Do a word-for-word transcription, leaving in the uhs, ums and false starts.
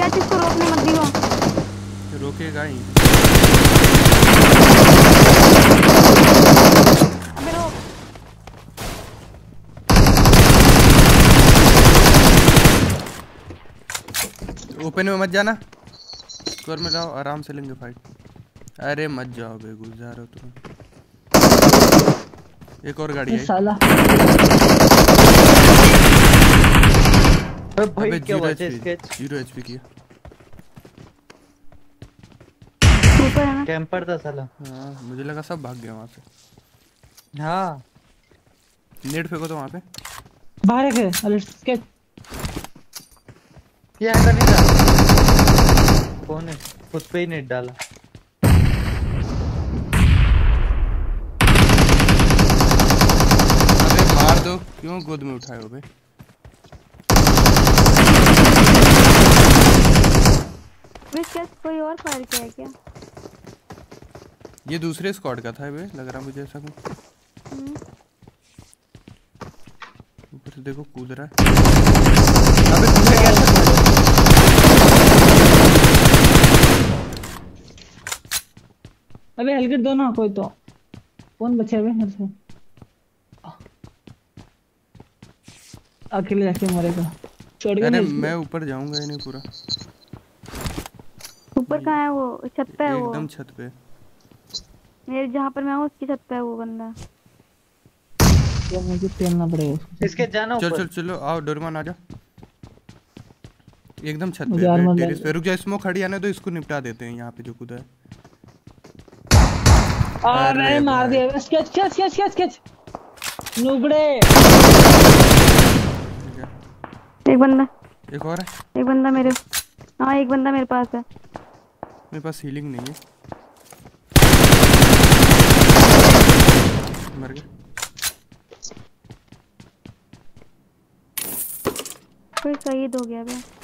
क्या चीज को रोकने मत दियो। रोकेगा ही। अबे रोक। ओपन में मत जाना, स्कोर में जाओ, आराम से लेंगे फाइट। अरे मत जाओ बे, गुजार हो तुम। एक और गाड़ी है साला। अबे जीरो एचपी, जीरो एचपी किया। ऊपर है ना कैंपर था साला। हाँ मुझे लगा सब भाग गया वहाँ से। हाँ नेट फेंको तो वहाँ पे बाहर है। अरे स्केच ये हैकर नहीं था। कौन है? खुद पे ही नेट डाला। अबे मार दो, क्यों गोद में उठाए हो बे? क्या कोई और फायर किया है क्या? ये दूसरे स्क्वाड का था बे, लग रहा मुझे ऐसा कुछ। ऊपर से देखो कूद रहा है। अबे तुमने क्या किया? अबे हेलमेट दो ना कोई तो। कौन बचे हुए मेरे से? अकेले जाके मरेगा। छोड़ के। अरे मैं ऊपर जाऊंगा ही नहीं पूरा। ऊपर कहाँ है वो? छत पे है वो। एकदम छत पे। मेरे जहाँ पर मैं हूँ उसकी छत पे है वो बंदा। तो मुझे खेलना पड़ेगा इसके। जाना ऊपर। चल चल चलो आओ डोरमान आ जा। एकदम छत पे टेरेस पे। रुक जा, स्मोक खड़ी आने दो, इसको निपटा देते हैं यहाँ पे जो कूदा है। आ मैंने मार दिया। Sketch sketch sketch sketch sketch नुबड़े। एक बंदा। एक और है। एक बंदा मेरे। हाँ एक बंदा मेरे पास है। मेरे पास हीलिंग नहीं है। मर गया। कोई शहीद हो गया बे।